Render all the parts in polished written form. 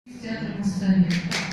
Театр Моссовета.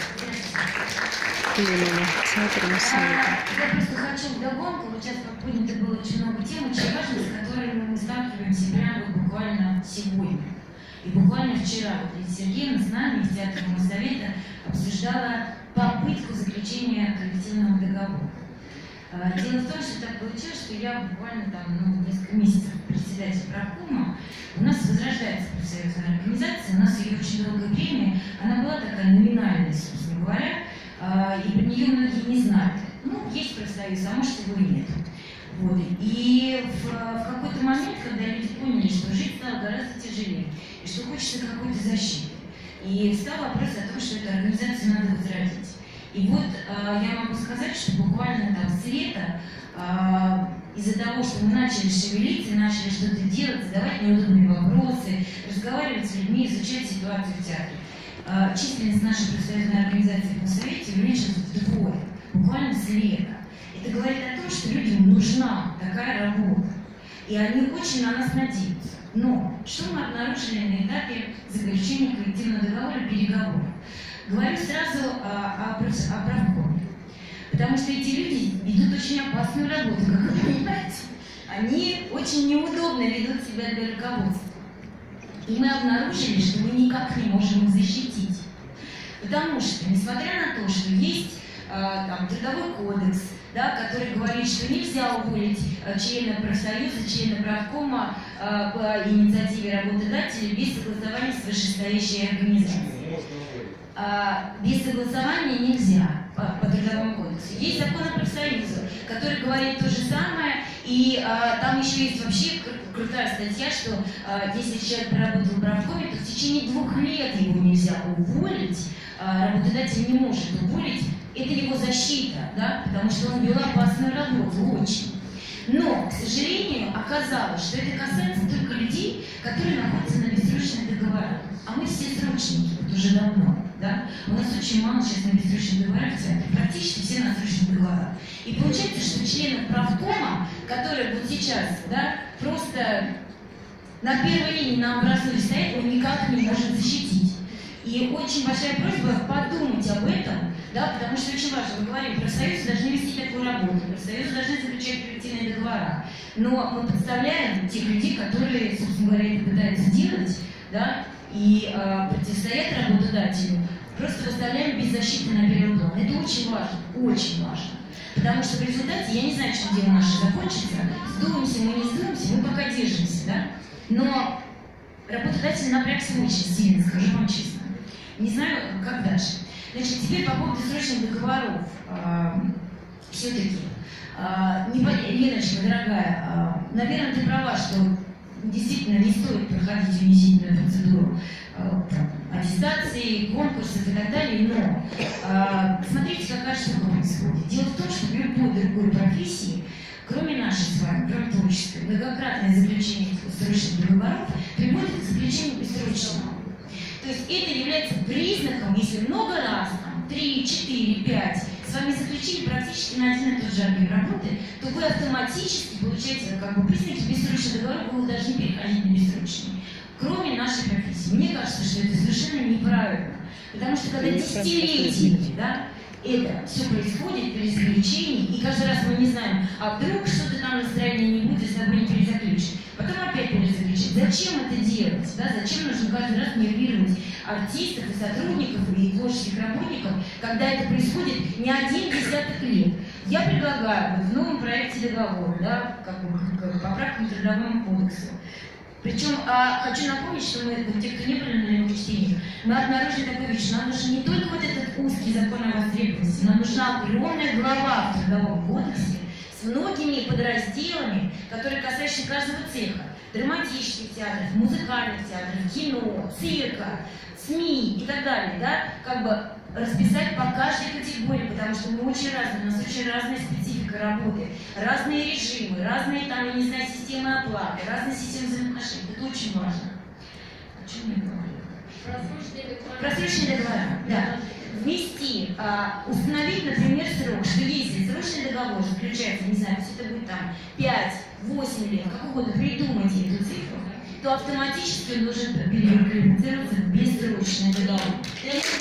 Именно, театр Моссовета. Я просто хочу вдогонку, вот сейчас поднято было очень много тем, очень важных, с которыми мы сталкиваемся прямо буквально сегодня. И буквально вчера вот Лидия Сергеевна с нами из театра Моссовета обсуждала попытку заключения коллективного договора. Дело в том, что так получилось, что я буквально там, несколько месяцев председатель правкома. У нас возрождается профсоюзная организация, у нас ее очень долгое время, она была такая номинальная, собственно говоря, и про нее многие не знают. Есть профсоюз, а может его и нет. Вот. И в какой-то момент, когда люди поняли, что жить стало гораздо тяжелее, и что хочется какой-то защиты, и встал вопрос о том, что эту организацию надо возродить. И вот я могу сказать, что буквально там с лета, из-за того, что мы начали шевелиться, начали что-то делать, задавать неудобные вопросы, разговаривать с людьми, изучать ситуацию в театре, численность нашей профсоюзной организации по Совете уменьшилась вдвое, буквально с лета. Это говорит о том, что людям нужна такая работа, и они очень на нас надеются. Но что мы обнаружили на этапе заключения коллективного договора, переговоров? Говорю сразу о правкоме, потому что эти люди ведут очень опасную работу, как вы понимаете. Они очень неудобно ведут себя для руководства. И мы обнаружили, что мы никак не можем их защитить. Потому что, несмотря на то, что есть трудовой кодекс, который говорит, что нельзя уволить члена профсоюза, члена правкома по инициативе работодателя без согласования с вышестоящей организацией. Без согласования нельзя по трудовому кодексу. Есть закон о профсоюзах, который говорит то же самое, и там еще есть вообще крутая статья, что если человек проработал в правкоме, то в течение 2 лет его нельзя уволить, работодатель не может уволить, это его защита, потому что он вел опасную работу, очень. Но, к сожалению, оказалось, что это касается только людей, которые находятся на бессрочных договорах. А мы все срочники, вот уже давно. У нас очень мало сейчас на бессрочных договорах в театре, практически все на срочных договорах. И получается, что члены правкома, которые вот сейчас просто на первой линии на амбразуре стоят, он никак не может защитить. И очень большая просьба подумать об этом, потому что очень важно, мы говорим, профсоюзы должны вести такую работу, профсоюзы должны заключать коллективные договора. Но мы представляем тех людей, которые, собственно говоря, это пытаются делать, и противостоят работодателю, просто выставляем без защиты на первый план. Это очень важно, очень важно. Потому что в результате, я не знаю, что дело наше закончится, сдуемся мы, не сдуемся, мы пока держимся, но работодатель напрягся очень сильно, скажу вам честно. Не знаю, как дальше. Значит, теперь по поводу срочных договоров. Все-таки, Леночка, дорогая, наверное, ты права, что действительно не стоит проходить унизительную процедуру аттестации, конкурсов и так далее, но смотрите, какая штука происходит. Дело в том, что в любой другой профессии, кроме нашей с вами, кроме творческой, многократное заключение срочных договоров приводит к заключению бессрочного. То есть это является признаком, если много раз, 3, 4, 5, с вами заключили практически на один и тот же объем работы, то вы автоматически получаете признаки бессрочного договора, вы должны переходить на бессрочный. Кроме нашей профессии. Мне кажется, что это совершенно неправильно. Потому что когда десятилетиями это все происходит при заключении, и каждый раз мы не знаем, а вдруг что-то там настроение не будет, с тобой не перезаключить. Потом опять перезаключить. Зачем это делать? Зачем нужно каждый раз нервировать артистов и сотрудников и творческих работников, когда это происходит не 1 десяток лет? Я предлагаю в новом проекте договора, поправкам к трудовому кодексу. Причем хочу напомнить, что мы, те, кто не были на его чтении, мы обнаружили такую вещь, что нам нужен не только вот этот узкий закон о востребованности, нам нужна огромная глава в трудовом кодексе с многими подразделами, которые касаются каждого цеха. Драматических театров, музыкальных театров, кино, цирка, СМИ и так далее, расписать по каждой категории, потому что мы очень разные, у нас очень разная специфика работы, разные режимы, разные системы оплаты, разные системы взаимоотношений. Это очень важно. О чем я говорю? Просроченные договора. Ввести, установить, например, срок, что если срочный договор заключается, не знаю, если это будет 5-8 лет, как угодно, придумайте эту цифру, то автоматически он должен переквалифицироваться в бессрочный договор.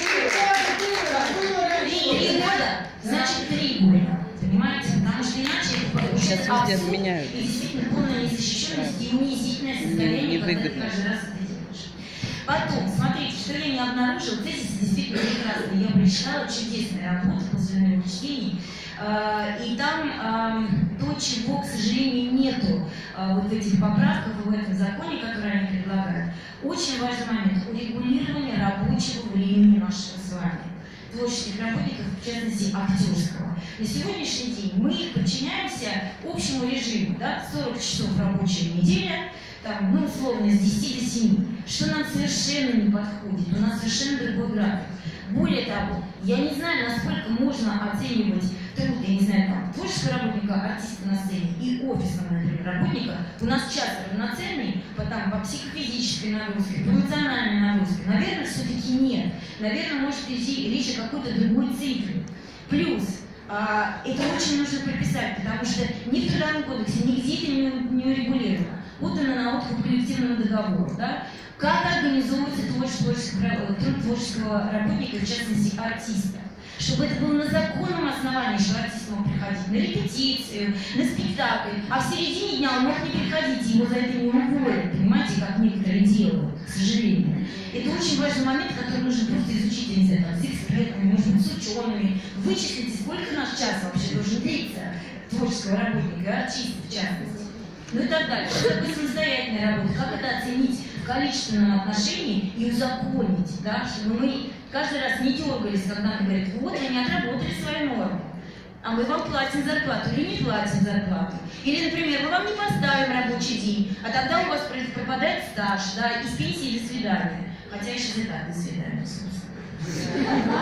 везде абсурд отменяют. и действительно полная незащищенность и унизительное состояние, когда ты каждый раз это делаешь. Потом, смотрите, что я не обнаружила, тезис действительно прекрасный. Я прочитала чудесная работа после моих чтений. И там то, чего, к сожалению, нету вот в этих поправках, в этом законе, который они предлагают. Очень важный момент – урегулирование рабочего времени нашего с вами, творческих работников, в частности, актерского. На сегодняшний день мы подчиняемся общему режиму, да, 40 часов рабочая неделя, там, ну, условно, с 10 до 7, что нам совершенно не подходит, у нас совершенно другой график. Более того, я не знаю, насколько можно оценивать труд, я не знаю, там, творческого работника, артиста на сцене и офисного, например, работника. У нас часто равноценный по психофизической нагрузке, по эмоциональной нагрузке. Наверное, все-таки нет. Наверное, может идти речь о какой-то другой цифре. Плюс, это очень нужно прописать, потому что ни в Трудовом кодексе, нигде это не урегулировано. Вот она на откуп коллективного договора, да? Как организовывается труд творческого работника, в частности, артиста. Чтобы это было на законном основании, что артист мог приходить на репетицию, на спектакль, а в середине дня он мог не приходить, его за это не уволят, понимаете, как некоторые делают, к сожалению. Это очень важный момент, который нужно просто изучить, я не знаю, там, с экспертами, может быть, с учеными. Вычислите, сколько наш час вообще должен длиться творческого работника и артиста, в частности. Ну и так далее. Что такое самостоятельная работа? Как это оценить в количественном отношении и узаконить, да? Чтобы мы каждый раз не дергались, когда нам говорят, вот, вы не отработали свою норму, а мы вам платим зарплату или не платим зарплату. Или, например, мы вам не поставим рабочий день, а тогда у вас пропадает стаж, да, из пенсии до свидания. Хотя я сейчас и так до свидания, собственно.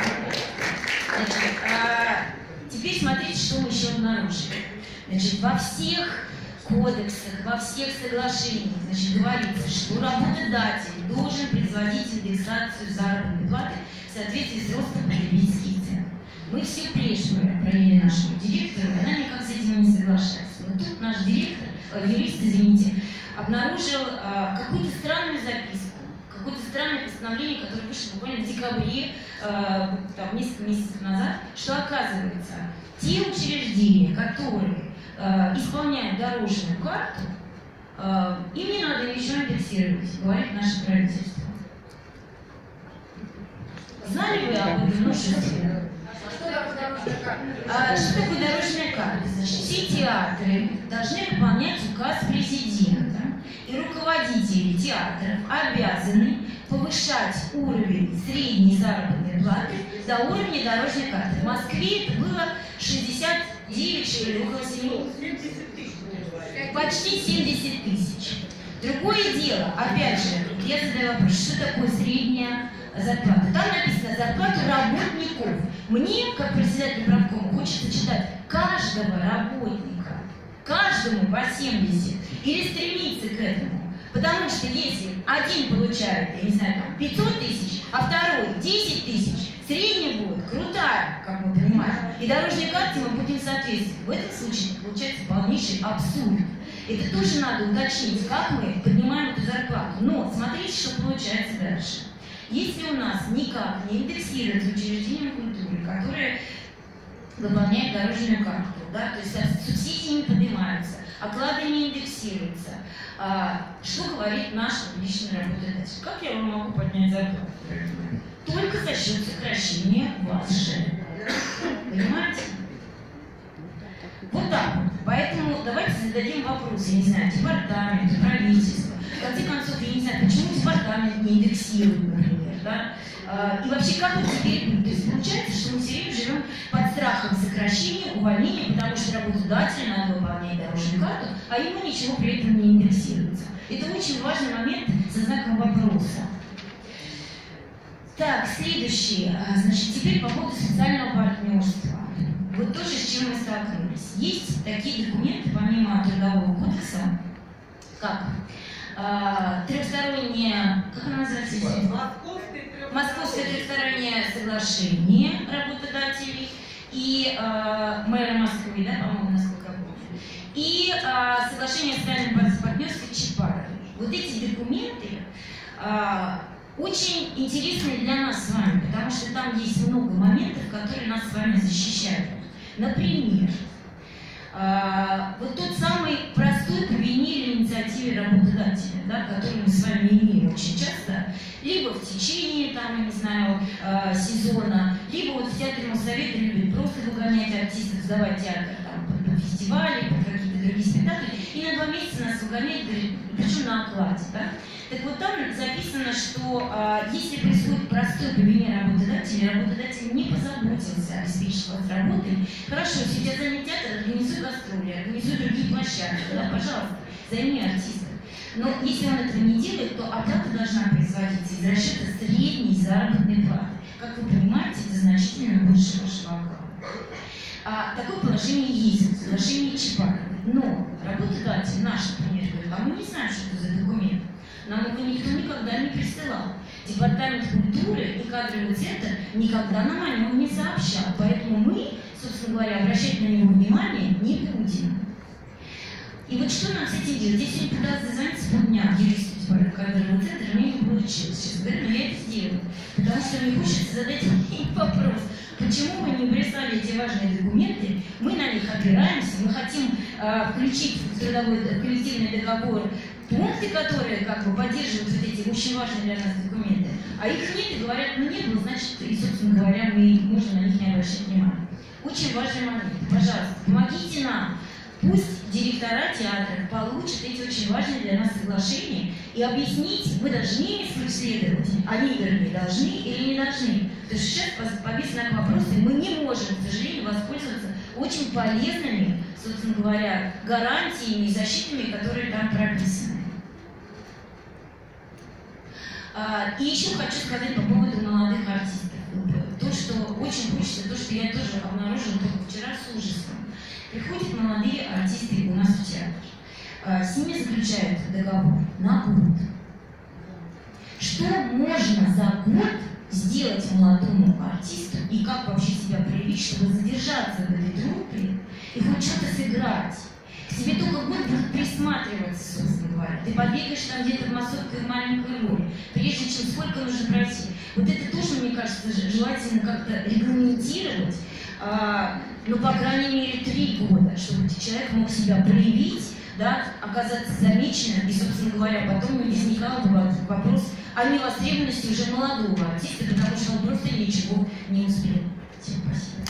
Теперь смотрите, что мы еще обнаружили. Значит, во всех кодексах, во всех соглашениях, значит, говорится, что работодатель должен производить индексацию заработной платы в соответствии с ростом потребительских цен. Мы все прежние проверили нашего директора, и она никак с этим не соглашается. Но тут наш директор, юрист, извините, обнаружил какую-то странную записку, какое-то странное постановление, которое вышло буквально в декабре, там, несколько месяцев назад, что оказывается, те учреждения, которые исполняют дорожную карту, им не надо ничего индексировать, говорит наше правительство. Знали вы об этом? Ну, что такое дорожная карта? Значит, все театры должны выполнять указ президента, и руководители театров обязаны повышать уровень средней заработной платы до уровня дорожной карты. В Москве это было 69, что ли, около 70 тысяч. Почти 70 тысяч. Другое дело, опять же, я задаю вопрос, что такое средняя зарплата? Там написано зарплату работников. Мне, как председатель правкома, хочется читать каждого работника, каждому по 70, или стремиться к этому. Потому что если один получает, я не знаю, там 500 тысяч, а второй 10 тысяч, средняя будет крутая, как мы понимаем, и дорожной карте мы будем соответствовать. В этом случае получается полнейший абсурд. Это тоже надо уточнить, как мы поднимаем эту зарплату. Но смотрите, что получается дальше. Если у нас никак не индексируется учреждение культуры, которое выполняет дорожную карту, да, то есть субсидии не поднимаются, оклады не индексируются, что говорит наш публичный работодатель? Как я вам могу поднять зарплату? Только за счет сокращения вашей. Понимаете? Вот так вот. Поэтому давайте зададим вопрос, я не знаю, департаменту, правительству. В конце концов, я не знаю, почему департамент не индексирует, например, да? И вообще, как вот теперь будет? То есть получается, что мы все время живем под страхом сокращения, увольнения, потому что работодателю надо выполнять дорожную карту, а ему ничего при этом не индексируется. Это очень важный момент со знаком вопроса. Так, следующее. Значит, теперь по поводу социального партнерства. Вот тоже с чем мы столкнулись. Есть такие документы, помимо Трудового кодекса, как трехстороннее, как оно называется? Московское трехстороннее соглашение работодателей и мэра Москвы, да, по-моему, насколько я помню, и соглашение о социальном партнерстве Чапаевой. Вот эти документы очень интересны для нас с вами, потому что там есть много моментов, которые нас с вами защищают. Например, вот тот самый простой по вине или инициативе работодателя, да, который мы с вами имеем очень часто, либо в течение, там, я не знаю, сезона, либо вот в театре Моссовета любят просто выгонять артистов, сдавать театр там, по фестивалю, по какие-то другие спектакли, и на 2 месяца нас выгоняют, причем на окладе. Да? Так вот там записано, что если происходит простой по вине работодатель не позаботился обеспечить вас работой, хорошо, если у тебя занят театр, организуй гастроли, организуй другие площадки, да, пожалуйста, займи артистов. Но если он этого не делает, то оплата должна производиться из расчета средней заработной платы. Как вы понимаете, это значительно больше вашего оклада. Такое положение есть в соглашении Чапаевой. Но работодатель, наш, например, говорит, а мы не знаем, что это за документ. Нам его никто никогда не присылал. Департамент культуры и кадровый центр никогда нам о нем не сообщал. Поэтому мы, собственно говоря, обращать на него внимание не будем. И вот что нам с этим делать? Я сегодня пыталась дозвониться полдня юристу кадрового центра, у меня не получилось, честно говоря, но я это сделаю. Потому что мне хочется задать им вопрос, почему вы не прислали эти важные документы, мы на них опираемся, мы хотим включить в трудовой коллективный договор пункты, которые как бы поддерживают вот эти очень важные для нас документы, а их нет, и говорят, ну не было, значит, и, собственно говоря, мы можем на них не обращать внимания. Очень важный момент. Пожалуйста, помогите нам. Пусть директора театра получат эти очень важные для нас соглашения и объяснить, мы должны их исследовать, они, вернее, должны или не должны. Потому что сейчас повис знак вопроса, и мы не можем, к сожалению, воспользоваться очень полезными, собственно говоря, гарантиями и защитами, которые там прописаны. И еще хочу сказать по поводу молодых артистов. То, что очень хочется, то, что я тоже обнаружила только вчера с ужасом. Приходят молодые артисты у нас в театр. С ними заключают договор на год. Что можно за год сделать молодому артисту и как вообще себя проявить, чтобы задержаться в этой труппе и хоть что-то сыграть? К тебе только год будут присматриваться, собственно говоря. Ты побегаешь там где-то в массовке в маленькой роли, прежде чем сколько нужно пройти. Вот это тоже, мне кажется, желательно как-то регламентировать, ну, по крайней мере, 3 года, чтобы человек мог себя проявить, да, оказаться замеченным, и, собственно говоря, потом не возникал вопрос о невостребованности уже молодого артиста, потому что он просто ничего не успел. Всем спасибо.